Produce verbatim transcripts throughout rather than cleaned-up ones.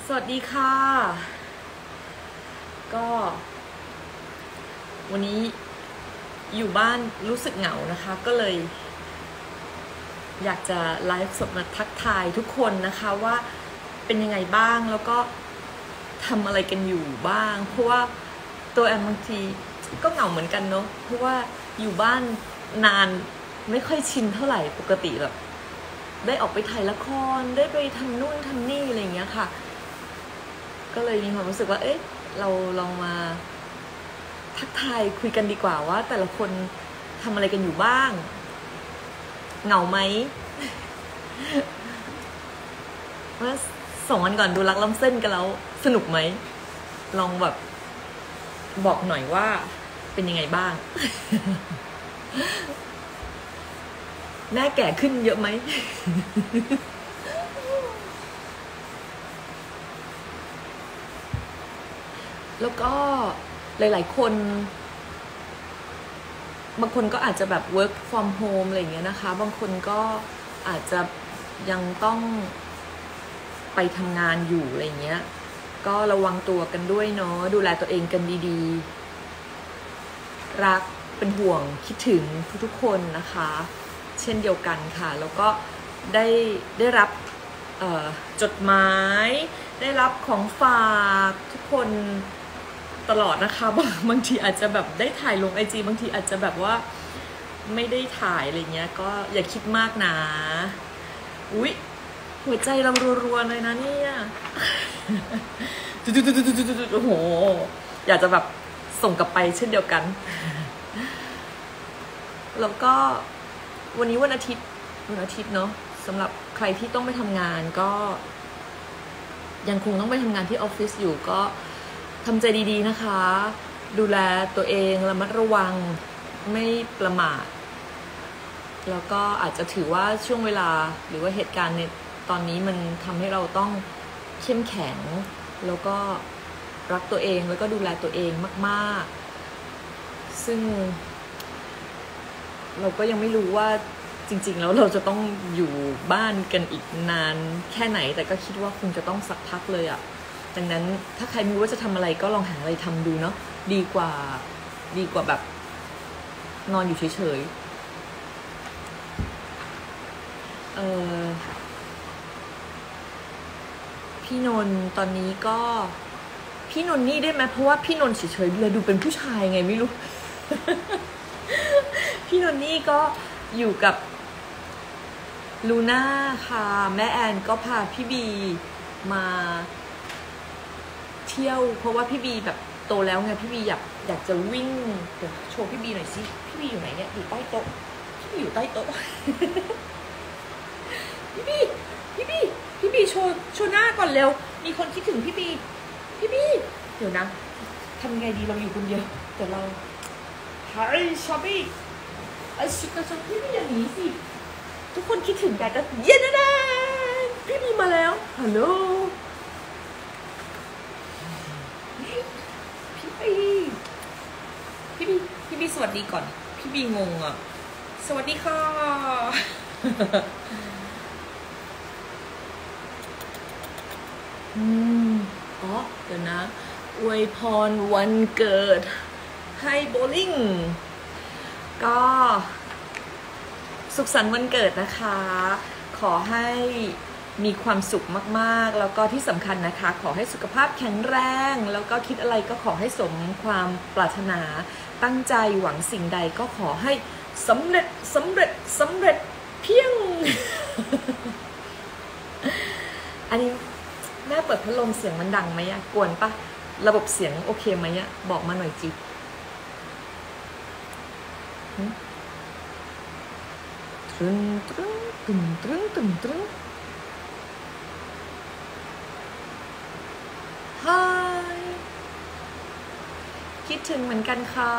สวัสดีค่ะก็วันนี้อยู่บ้านรู้สึกเหงานะคะก็เลยอยากจะไลฟ์สดมาทักทายทุกคนนะคะว่าเป็นยังไงบ้างแล้วก็ทำอะไรกันอยู่บ้างเพราะว่าตัวแอมบางทีก็เหงาเหมือนกันเนาะเพราะว่าอยู่บ้านนานไม่ค่อยชินเท่าไหร่ปกติแบบได้ออกไปถ่ายละครได้ไปทำนู่นทำนี่อะไรอย่างเงี้ยค่ะก็เลยมีความรู้สึกว่าเอ๊ะเราลองมาทักทายคุยกันดีกว่าว่าแต่ละคนทำอะไรกันอยู่บ้างเหงาไหม เมื่อสองวันก่อนดูรักล้ำเส้นกันแล้วสนุกไหมลองแบบบอกหน่อยว่าเป็นยังไงบ้าง แม่แก่ขึ้นเยอะไหม แล้วก็หลายๆคนบางคนก็อาจจะแบบ work from home อะไรอย่างเงี้ยนะคะบางคนก็อาจจะยังต้องไปทำงานอยู่อะไรอย่างเงี้ยก็ระวังตัวกันด้วยเนาะดูแลตัวเองกันดีๆรักเป็นห่วงคิดถึงทุกๆคนนะคะเช่นเดียวกันค่ะแล้วก็ได้ได้รับจดหมายได้รับของฝากทุกคนตลอดนะคะบางบางทีอาจจะแบบได้ถ่ายลงไอจีบางทีอาจจะแบบว่าไม่ได้ถ่ายอะไรเงี้ยก็อย่าคิดมากนะอุ๊ยหัวใจเรารัวๆเลยนะเนี่ยโอ้โหอยากจะแบบส่งกลับไปเช่นเดียวกันแล้วก็วันนี้วันอาทิตย์วันอาทิตย์เนาะสำหรับใครที่ต้องไปทำงานก็ยังคงต้องไปทำงานที่ออฟฟิศอยู่ก็ทำใจดีๆนะคะดูแลตัวเองระมัดระวังไม่ประมาทแล้วก็อาจจะถือว่าช่วงเวลาหรือว่าเหตุการณ์ในตอนนี้มันทำให้เราต้องเข้มแข็งแล้วก็รักตัวเองแล้วก็ดูแลตัวเองมากๆซึ่งเราก็ยังไม่รู้ว่าจริงๆแล้วเราจะต้องอยู่บ้านกันอีกนานแค่ไหนแต่ก็คิดว่าคงจะต้องสักพักเลยอะดังนั้นถ้าใครไม่รู้ว่าจะทำอะไรก็ลองหาอะไรทำดูเนาะดีกว่าดีกว่าแบบนอนอยู่เฉยๆเออพี่นนท์ตอนนี้ก็พี่นนท์นี่ได้ไหมเพราะว่าพี่นนท์เฉยๆเลยดูเป็นผู้ชายไงไม่รู้ พี่นนท์นี่ก็อยู่กับลูน่าค่ะแม่แอนก็พาพี่บีมาเที่ยวเพราะว่าพี่บีแบบโตแล้วไงพี่บีอยากอยากจะวิ่งเดี๋ยวโชว์พี่บีหน่อยสิพี่บีอยู่ไหนเนี่ยอยู่ใต้โต๊ะพี่บีอยู่ใต้โต๊ะ พี่บีพี่บีพี่บีโชว์โชว์หน้าก่อนเร็วมีคนคิดถึงพี่บีพี่บีเดี๋ยวนะทำไงดีเราอยู่คนเดียวเดี๋ยวเราไฮชอบบี้ไอชิคกี้พายพี่บีอย่างนี้สิทุกคนคิดถึงกันก็เย็นนะพี่บีมาแล้วฮัลโหลพี่บีพี่บีพี่บีสวัสดีก่อนพี่บีงงอ่ะสวัสดีค่ะ อืมอ๋อเดี๋ยวนะอวยพรวันเกิดให้โบลิ่งก็สุขสันต์วันเกิดนะคะขอให้มีความสุขมากๆแล้วก็ที่สำคัญนะคะขอให้สุขภาพแข็งแรงแล้วก็คิดอะไรก็ขอให้สมความปรารถนาตั้งใจหวังสิ่งใดก็ขอให้สำเร็จสำเร็จสำเร็จเพียง อันนี้แม่เปิดพัดลมเสียงมันดังไหมอะกวนปะระบบเสียงโอเคไหมอะบอกมาหน่อยจิตรึงตรึงตึงตรึงตึงตรึงฮายคิดถึงเหมือนกันค่ะ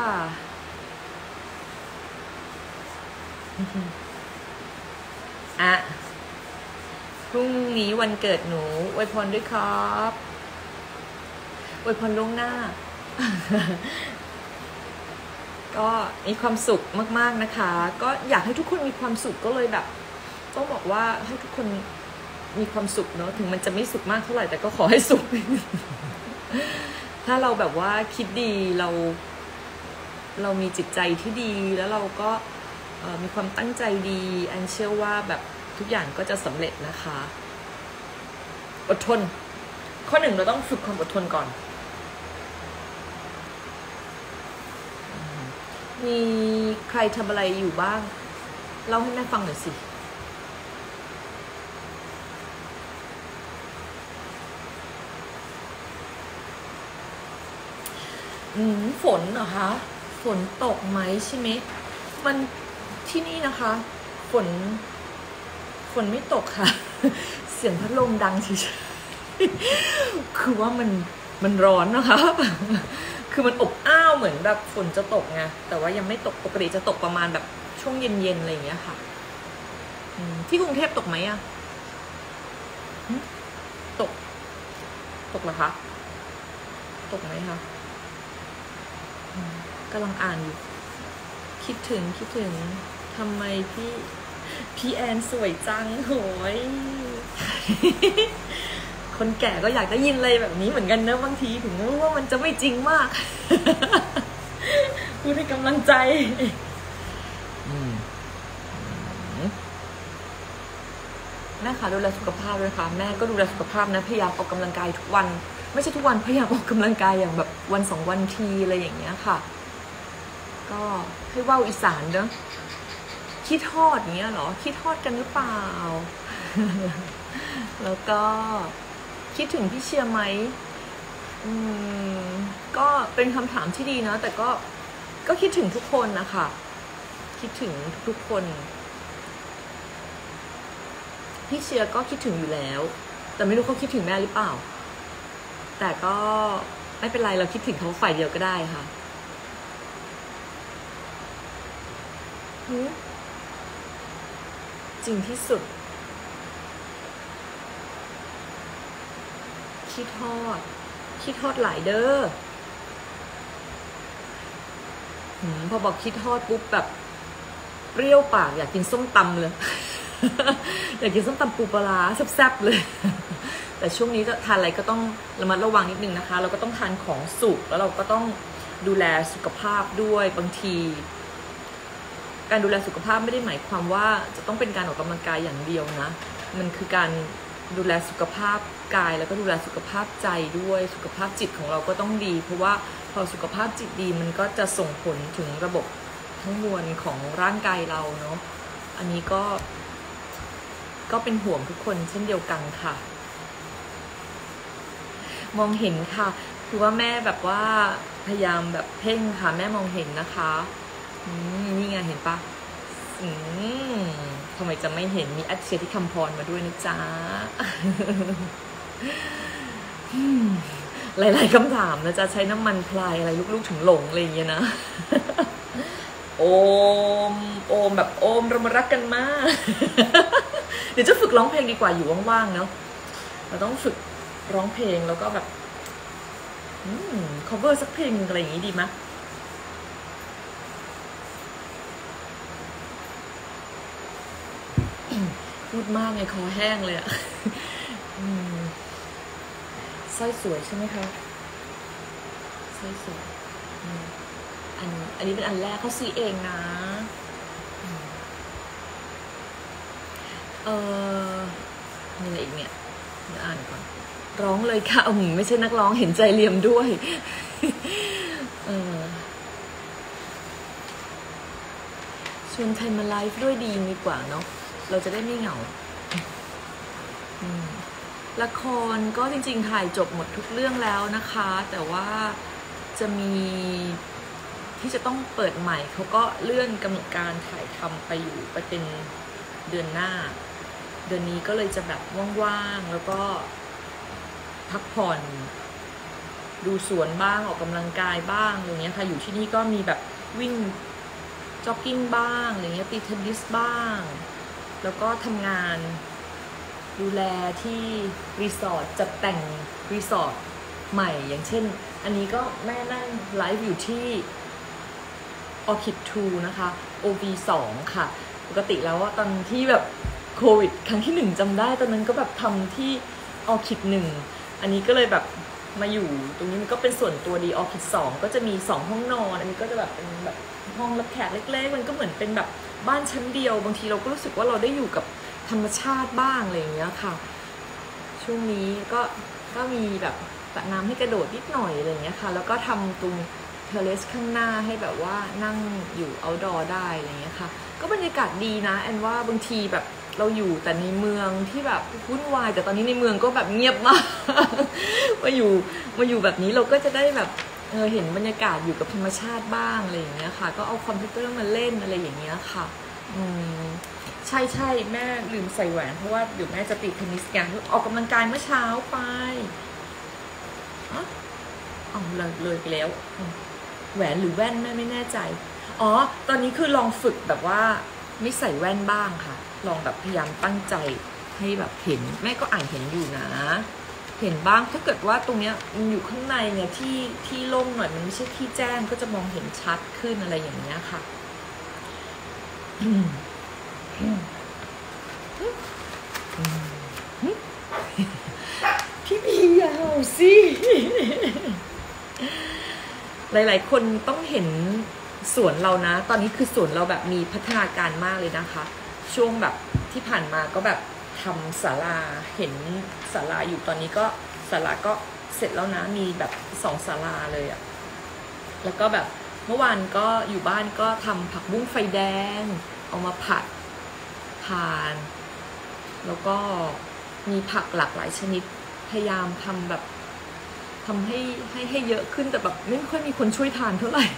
อะพรุ่งนี้วันเกิดหนูอวยพรด้วยครับอวยพรล่วงหน้า ก็มีความสุขมากๆนะคะก็อยากให้ทุกคนมีความสุขก็เลยแบบต้องบอกว่าให้ทุกคนมีความสุขเนาะถึงมันจะไม่สุขมากเท่าไหร่แต่ก็ขอให้สุข ถ้าเราแบบว่าคิดดีเราเรามีจิตใจที่ดีแล้วเราก็มีความตั้งใจดีแอนเชื่อว่าแบบทุกอย่างก็จะสำเร็จนะคะอดทนข้อหนึ่งเราต้องฝึกความอดทนก่อนมีใครทำอะไรอยู่บ้างเล่าให้แม่ฟังหน่อยสิอืมฝนเหรอคะฝนตกไหมใช่ไหมมันที่นี่นะคะฝนฝนไม่ตกค่ะ เสียงพัดลมดังเฉยๆคือว่ามันมันร้อนนะคะ คือมันอบอ้าวเหมือนแบบฝนจะตกไงแต่ว่ายังไม่ตกปกติจะตกประมาณแบบช่วงเย็นๆอะไรอย่างเงี้ยค่ะที่กรุงเทพตกไหมอะตกตกเหรอคะตกไหมคะกำลังอ่านอยู่คิดถึงคิดถึงทำไมพี่พี่แอนสวยจังโหย คนแก่ก็อยากได้ยินอะไรแบบนี้เหมือนกันนะบางทีถึงรู้ว่ามันจะไม่จริงมาก พูดให้กำลังใจแม่ค่ะดูแลสุขภาพด้วยค่ะแม่ก็ดูแลสุขภาพนะพยายามออกกำลังกายทุกวันไม่ใช่ทุกวันพยายามออกกำลังกายอย่างแบบวันสองวันทีอะไรอย่างเงี้ยค่ะก็ให้ว่าวอีสานเนอะขี้ทอดเงี้ยเหรอขี้ทอดกันหรือเปล่า แล้วก็คิดถึงพี่เชียร์ไหมอืมก็เป็นคำถามที่ดีนะแต่ก็ก็คิดถึงทุกคนนะคะคิดถึงทุกคนพี่เชียร์ก็คิดถึงอยู่แล้วแต่ไม่รู้เขาคิดถึงแม่หรือเปล่าแต่ก็ไม่เป็นไรเราคิดถึงเขาฝ่ายเดียวก็ได้ค่ะจริงที่สุดขี้ทอดขี้ทอดหลายเด้อพอบอกขี้ทอดปุ๊บแบบเปรี้ยวปากอยากกินส้มตำเลย อยากกินส้มตำปูปลาร้าแซ่บๆเลย แต่ช่วงนี้ทานอะไรก็ต้องระมัดระวังนิดนึงนะคะเราก็ต้องทานของสุกแล้วเราก็ต้องดูแลสุขภาพด้วยบางทีการดูแลสุขภาพไม่ได้หมายความว่าจะต้องเป็นการออกกำลังกายอย่างเดียวนะมันคือการดูแลสุขภาพกายแล้วก็ดูแลสุขภาพใจด้วยสุขภาพจิตของเราก็ต้องดีเพราะว่าพอสุขภาพจิตดีมันก็จะส่งผลถึงระบบทั้งมวลของร่างกายเราเนาะอันนี้ก็ก็เป็นห่วงทุกคนเช่นเดียวกันค่ะมองเห็นค่ะคือว่าแม่แบบว่าพยายามแบบเพ่งค่ะแม่มองเห็นนะคะนี่ไงเห็นปะอืมทำไมจะไม่เห็นมีแอดเชียร์ที่คำพรมาด้วยนะจ๊ะ หลายๆคำถามนะจ๊ะใช้น้ำมันพลายอะไรลูกๆถึงหลงอะไรอย่างเงี้ยนะ โอมโอมแบบโอมเรามารักกันมาก เดี๋ยวจะฝึกร้องเพลงดีกว่าอยู่ว่างๆเนาะเราต้องฝึกร้องเพลงแล้วก็แบบอืม cover สักเพลงอะไรอย่างงี้ดีไหมพูดมากไงคอแห้งเลยอะสร้อยสวยใช่ไหมคะสร้อยสวยอันอันนี้เป็นอันแรกเขาซื้อเองนะเออมีอะไรอีกเนี่ยเดี๋ยวอ่านก่อนร้องเลยค่ะอืมไม่ใช่นักร้องเห็นใจเลียมด้วยเออชวนใครมาไลฟ์ด้วยดีดีกว่าเนาะเราจะได้ไม่เหงาละครก็จริงๆถ่ายจบหมดทุกเรื่องแล้วนะคะแต่ว่าจะมีที่จะต้องเปิดใหม่เขาก็เลื่อนกำหนดการถ่ายทำไปอยู่ไปเป็นเดือนหน้าเดือนนี้ก็เลยจะแบบว่างๆแล้วก็พักผ่อนดูสวนบ้างออกกำลังกายบ้างอะไรเงี้ยค่ะอยู่ที่นี่ก็มีแบบวิ่งจ็อกกิ้งบ้างอะไรเงี้ยตีเทนนิสบ้างแล้วก็ทำงานดูแลที่รีสอร์ทจัดแต่งรีสอร์ทใหม่อย่างเช่นอันนี้ก็แม่นั่งไลฟ์อยู่ที่ Orchid ทูนะคะ โอ วี สอง ค่ะปกติแล้วตอนที่แบบโควิดครั้งที่หนึ่งจำได้ตอนนั้นก็แบบทำที่ออคิดหนึ่งอันนี้ก็เลยแบบมาอยู่ตรงนี้มันก็เป็นส่วนตัวดีออคิดสองก็จะมีสองห้องนอนอันนี้ก็จะแบบเป็นแบบห้องรับแขกเล็กๆมันก็เหมือนเป็นแบบบ้านชั้นเดียวบางทีเราก็รู้สึกว่าเราได้อยู่กับธรรมชาติบ้างอะไรอย่างเงี้ยค่ะช่วงนี้ก็ก็มีแบบสระน้ำให้กระโดดนิดหน่อยอะไรอย่างเงี้ยค่ะแล้วก็ทำตรงเทเลสข้างหน้าให้แบบว่านั่งอยู่ outdoor ได้อะไรอย่างเงี้ยค่ะก็บรรยากาศดีนะแอนว่าบางทีแบบเราอยู่แต่ในเมืองที่แบบวุ่นวายแต่ตอนนี้ในเมืองก็แบบเงียบมาก มาอยู่มาอยู่แบบนี้เราก็จะได้แบบเออเห็นบรรยากาศอยู่กับธรรมชาติบ้างอะไรอย่างเงี้ยค่ะก็เอาคอมพิวเตอร์มาเล่นอะไรอย่างเงี้ยค่ะอืมใช่ใช่แม่ลืมใส่แหวนเพราะว่าเดี๋ยวแม่จะตีเทนนิสกันออกกำลังกายเมื่อเช้าไปอ๋ออ๋อเลยเลยไปแล้วแหวนหรือแว่นแม่ไม่แน่ใจอ๋อตอนนี้คือลองฝึกแบบว่าไม่ใส่แว่นบ้างค่ะลองแบบพยายามตั้งใจให้แบบเห็นแม่ก็อ่านเห็นอยู่นะเห็นบ้างถ้าเกิดว่าตรงเนี้ยมันอยู่ข้างในเนี่ยที่ที่โล่งหน่อยมันไม่ใช่ที่แจ้งก็จะมองเห็นชัดขึ้นอะไรอย่างเงี้ยค่ะพี่พียาวสิหลายๆคนต้องเห็นสวนเรานะตอนนี้คือสวนเราแบบมีพัฒนาการมากเลยนะคะช่วงแบบที่ผ่านมาก็แบบทำศาลาเห็นศาลาอยู่ตอนนี้ก็ศาลาก็เสร็จแล้วนะมีแบบสองศาลาเลยอะแล้วก็แบบเมื่อวานก็อยู่บ้านก็ทำผักบุ้งไฟแดงเอามาผัดทานแล้วก็มีผักหลากหลายชนิดพยายามทำแบบทำให้ให้ให้เยอะขึ้นแต่แบบไม่ค่อยมีคนช่วยทานเท่าไหร่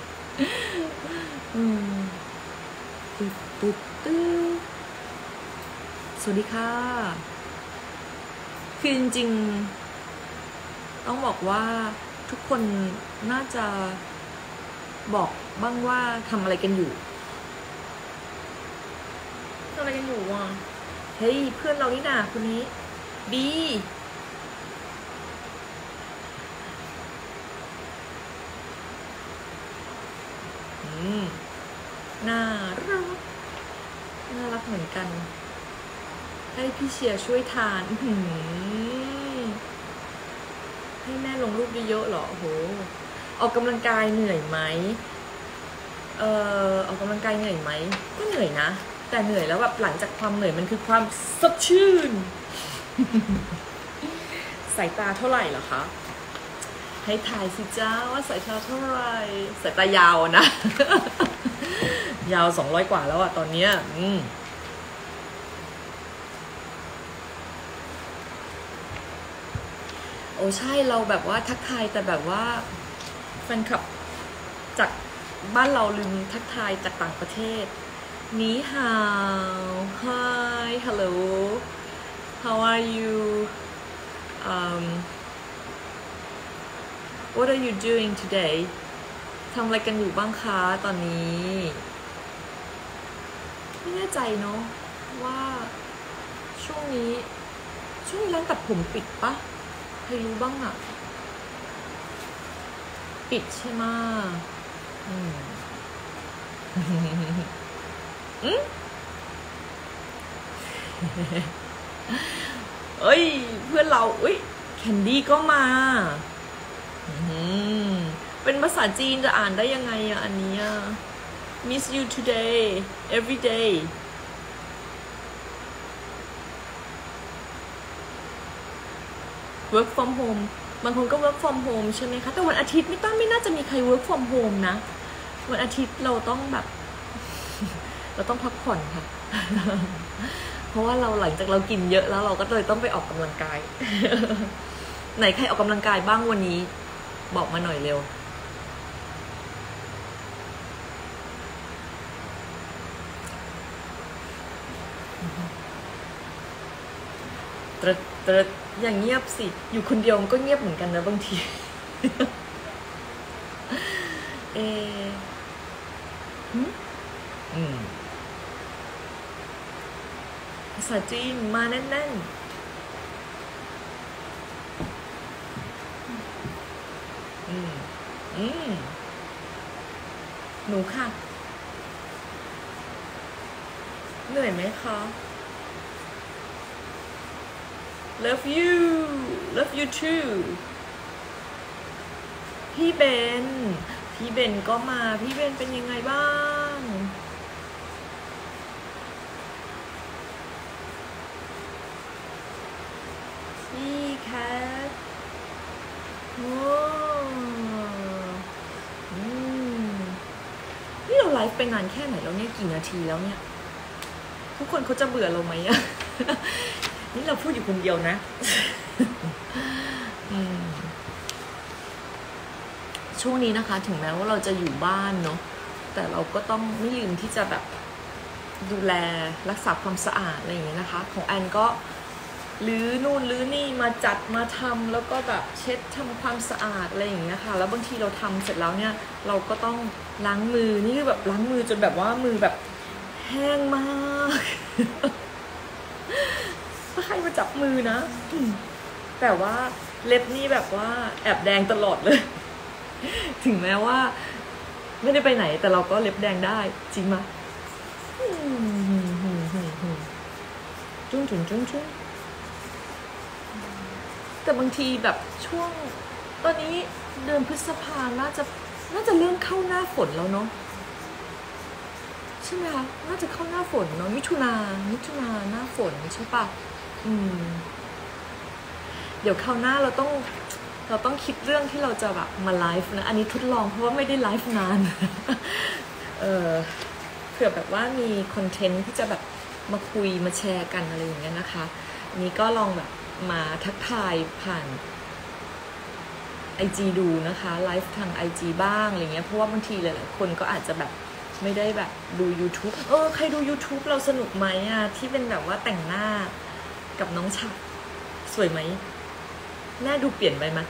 อืมตึ๊ดตึ๊ดตึ๊ดสวัสดีค่ะคือจริงๆต้องบอกว่าทุกคนน่าจะบอกบ้างว่าทำอะไรกันอยู่ทำอะไรกันอยู่วะเฮ้ยเพื่อนเรานี่นาคนนี้บีน่ารักน่ารักเหมือนกันให้พี่เชียร์ช่วยทานให้แม่ลงรูปเยอะๆหรอโอ้โหออกกำลังกายเหนื่อยไหมเอ่อออกกำลังกายเหนื่อยไหมก็เหนื่อยนะแต่เหนื่อยแล้วแบบหลังจากความเหนื่อยมันคือความสดชื่นสายตาเท่าไหร่เหรอคะให้ทายสิจ้าว่าสายตาเท่าไหร่สายตายาวนะยาวสองร้อยกว่าแล้วอะตอนเนี้ยอืมโอ้ใช่เราแบบว่าทักทายแต่แบบว่าแฟนคลับจากบ้านเราลืมทักทายจากต่างประเทศนี่ฮาว hi hello how are you um what are you doing today ทำอะไรกันอยู่บ้างคะตอนนี้ไม่แน่ใจเนาะว่าช่วงนี้ช่วงนี้ร้านตัดผมปิดปะใครรู้บ้างอะปิดใช่ไหมอืมอืมเอ้ยเพื่อนเราอุ้ยแคนดี้ก็มาเป็นภาษาจีนจะอ่านได้ยังไงอะอันนี้ miss you today every day work from home บางคนก็ work from home ใช่ไหมคะแต่วันอาทิตย์ไม่ต้องไม่น่าจะมีใคร work from home นะวันอาทิตย์เราต้องแบบเราต้องพักผ่อนค่ะเพราะว่าเราหลังจากเรากินเยอะแล้วเราก็เลยต้องไปออกกำลังกายไหนใครออกกำลังกายบ้างวันนี้บอกมาหน่อยเร็วตรึตรึอย่างเงียบสิอยู่คนเดียวมันก็เงียบเหมือนกันนะบางทีเออืมภาษาจีนมาแน่นๆอืมอืมหนูค่ะเหนื่อยไหมคะ love you love you too พี่เบนพี่เบนก็มาพี่เบนเป็นยังไงบ้างพี่แคทโอ้อืมนี่เราไลฟ์ไปนานแค่ไหนแล้วเนี่ยกี่นาทีแล้วเนี่ยทุกคนเขาจะเบื่อเราไหมอะ นี่เราพูดอยู่คนเดียวนะ ช่วงนี้นะคะถึงแม้ว่าเราจะอยู่บ้านเนาะแต่เราก็ต้องไม่ลืมที่จะแบบดูแลรักษาความสะอาดอะไรอย่างเงี้ยนะคะของแอนก็ลื้อนู่นลื้อนี่มาจัดมาทำแล้วก็แบบเช็ดทำความสะอาดอะไรอย่างเงี้ยค่ะแล้วบางทีเราทำเสร็จแล้วเนี่ยเราก็ต้องล้างมือนี่คือแบบล้างมือจนแบบว่ามือแบบแห้งมากถ้าใครมาจับมือนะแต่ว่าเล็บนี่แบบว่าแอบแดงตลอดเลยถึงแม้ว่าไม่ได้ไปไหนแต่เราก็เล็บแดงได้จริงไหมจุ้งจุ้งจุ้งจุ้งแต่บางทีแบบช่วงตอนนี้เดือนพฤษภาน่าจะน่าจะเริ่มเข้าหน้าฝนแล้วเนาะใช่ไหมคะน่าจะเข้าหน้าฝนเนาะมิถุนามิถุนาหน้าฝนใช่ปะอืมเดี๋ยวคราวหน้าเราต้องเราต้องคิดเรื่องที่เราจะแบบมาไลฟ์นะอันนี้ทดลองเพราะว่าไม่ได้ไลฟ์นาน เออเผื่อแบบว่ามีคอนเทนต์ที่จะแบบมาคุยมาแชร์กันอะไรอย่างเงี้ยนะคะอันนี้ก็ลองแบบมาทักทายผ่าน ไอ จี ดูนะคะไลฟ์ทาง ไอ จี บ้างอะไรเงี้ยเพราะว่าบางทีหลายๆคนก็อาจจะแบบไม่ได้แบบดู YouTube เออใครดู YouTube เราสนุกไหมอะที่เป็นแบบว่าแต่งหน้ากับน้องฉัดสวยไหมหน้าดูเปลี่ยนไปไหม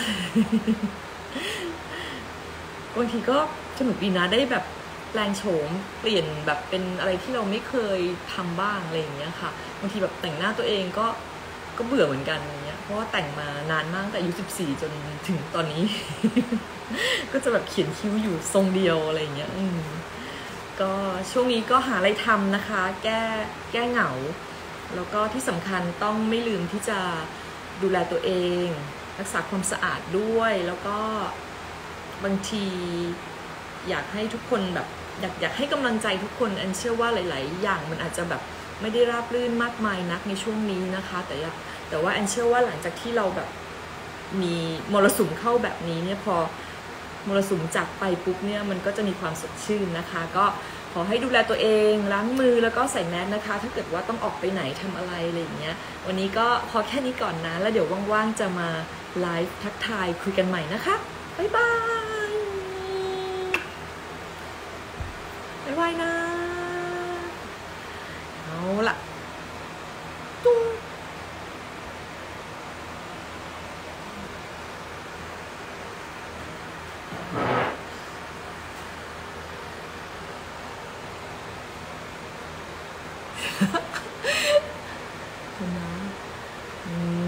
บางทีก็สนุกดีนะได้แบบแปลงโฉมเปลี่ยนแบบเป็นอะไรที่เราไม่เคยทำบ้างอะไรอย่างเงี้ยค่ะบางทีแบบแต่งหน้าตัวเองก็ก็เบื่อเหมือนกันอย่างเงี้ยเพราะว่าแต่งมานานมากแต่อายุสิบสี่จนถึงตอนนี้ ก็จะแบบเขียนคิ้วอยู่ทรงเดียวอะไรอย่างเงี้ยอืมก็ช่วงนี้ก็หาอะไรทำนะคะแก้แก้เหงาแล้วก็ที่สำคัญต้องไม่ลืมที่จะดูแลตัวเองรักษาความสะอาดด้วยแล้วก็บางทีอยากให้ทุกคนแบบอยากอยากให้กำลังใจทุกคนแอนเชื่อว่าหลายๆอย่างมันอาจจะแบบไม่ได้ราบรื่นมากมายนักในช่วงนี้นะคะแต่แต่ว่าแอนเชื่อว่าหลังจากที่เราแบบมีมรสุมเข้าแบบนี้เนี่ยพอมรสุมจากไปปุ๊บเนี่ยมันก็จะมีความสดชื่นนะคะก็ขอให้ดูแลตัวเองล้างมือแล้วก็ใส่แมสนะคะถ้าเกิดว่าต้องออกไปไหนทำอะไรอะไรอย่างเงี้ยวันนี้ก็พอแค่นี้ก่อนนะแล้วเดี๋ยวว่างๆจะมาไลฟ์ทักทายคุยกันใหม่นะคะบ๊ายบายบ๊ายบายนะเอาล่ะตุ้งนะ